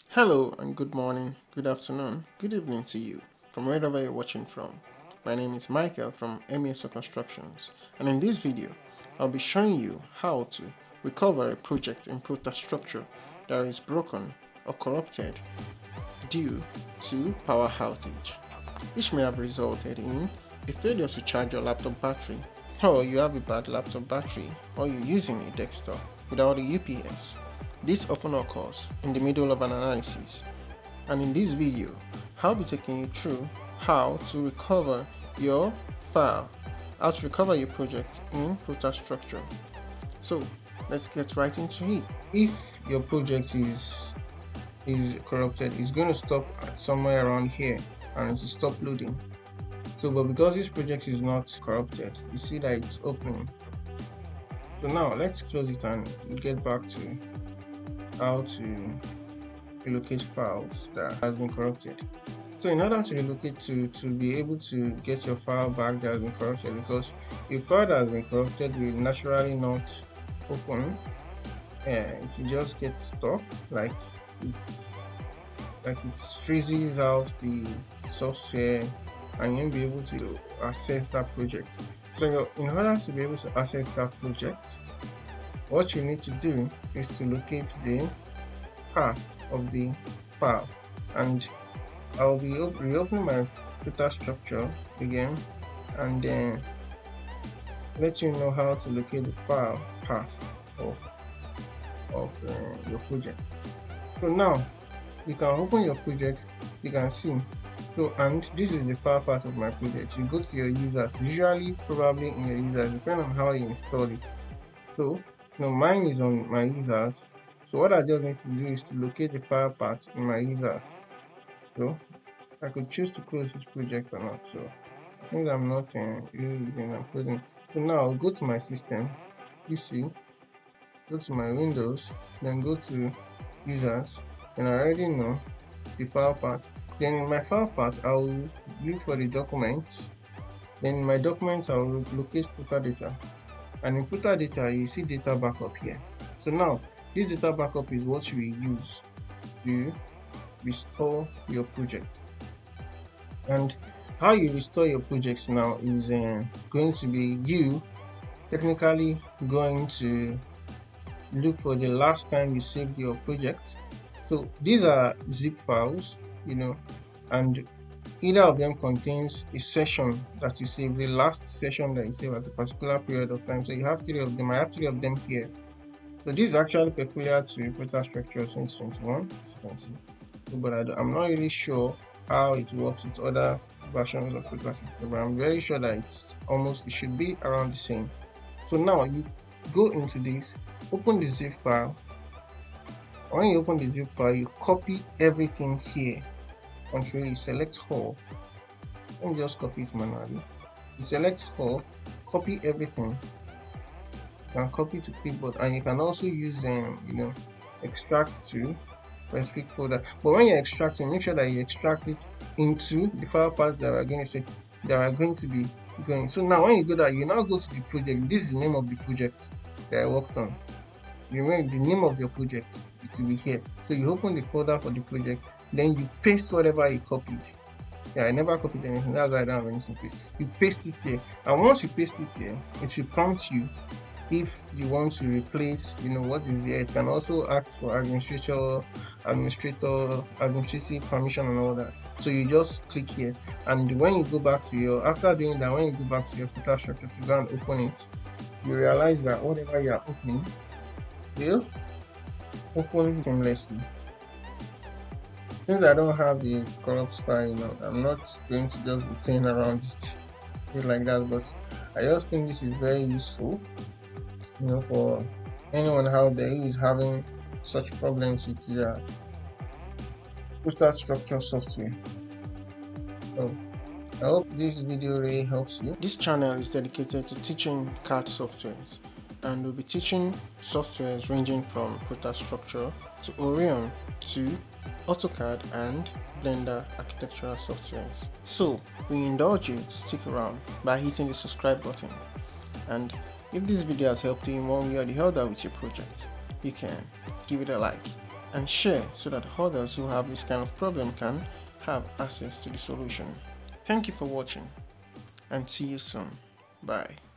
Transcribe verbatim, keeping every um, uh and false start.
Hello and good morning, good afternoon, good evening to you from wherever you're watching from. My name is Michael from M E S Constructions, and in this video I'll be showing you how to recover a project in Protastructure that is broken or corrupted due to power outage, which may have resulted in a failure to charge your laptop battery, or you have a bad laptop battery, or you're using a desktop without a U P S. This often occurs in the middle of an analysis, and in this video I'll be taking you through how to recover your file, how to recover your project in Protastructure. So let's get right into it. If your project is is corrupted, it's going to stop at somewhere around here and it will stop loading. So but because this project is not corrupted, you see that it's opening. So now let's close it and get back to how to relocate files that has been corrupted. So in order to relocate to to be able to get your file back that has been corrupted, because a file that has been corrupted will naturally not open, and it will just get stuck, like it's like it freezes out the software and you won't be able to access that project. So in order to be able to access that project, what you need to do is to locate the path of the file, and I'll be reopening my Protastructure again and then let you know how to locate the file path of, of uh, your project. So now you can open your project, you can see. So and this is the file path of my project. You go to your users, usually probably in your users, depending on how you install it. So now mine is on my users, so what I just need to do is to locate the file path in my users. So I could choose to close this project or not. So since I'm not uh, using, I'm closing. So now I'll go to my system, P C, go to my Windows, then go to users, and I already know the file path. Then in my file path, I'll look for the documents. Then in my documents, I'll locate protadata. And in protadata, you see data backup here. So now this data backup is what you will use to restore your project. And how you restore your projects now is uh, going to be you technically going to look for the last time you saved your project. So these are zip files, you know, and either of them contains a session that you save, the last session that you save at a particular period of time. So you have three of them. I have three of them here. So this is actually peculiar to Protastructure twenty twenty-one, as you can see. But I I'm not really sure how it works with other versions of Protastructure, but I'm very sure that it's almost, it should be around the same. So now you go into this, open the zip file. When you open the zip file, you copy everything here until you select all. Let me just copy it manually. You select all, copy everything. You can copy to clipboard, and you can also use um, you know, extract to specific folder. But when you're extracting, make sure that you extract it into the file path that we're going to say that are going to be going. So now when you go there, you now go to the project. This is the name of the project that I worked on. You remember the name of your project, it will be here. So you open the folder for the project, then you paste whatever you copied. Yeah, I never copied anything, that's why I don't have anything to paste. You paste it here, and once you paste it here, it will prompt you if you want to replace, you know, what is here. It can also ask for administrator, administrator, administrative permission and all that. So you just click here, and when you go back to your, after doing that, when you go back to your Protastructure to go and open it, you realize that whatever you are opening will open seamlessly. Since I don't have the corrupt file, you know, I'm not going to just be playing around it, it like that. But I just think this is very useful, you know, for anyone out there who is having such problems with their Protastructure software. So I hope this video really helps you. This channel is dedicated to teaching C A D softwares, and we'll be teaching softwares ranging from Protastructure to Orion to AutoCAD and Blender architectural softwares. So we indulge you to stick around by hitting the subscribe button, and if this video has helped you in one way or the other with your project, you can give it a like and share so that others who have this kind of problem can have access to the solution. Thank you for watching and see you soon. Bye.